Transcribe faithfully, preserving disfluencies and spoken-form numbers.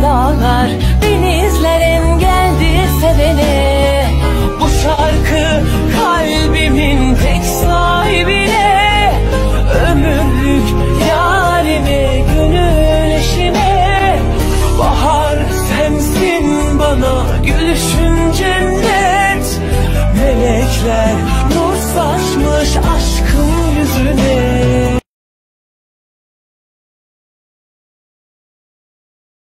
dağlar, denizler engeldir sevene. Bu şarkı kalbimin tek sahibine, ömürlük yarime, gönül eşime. Bahar sensin bana, gülüşün cennet. Melekler nur saçmış aşkın yüzüne.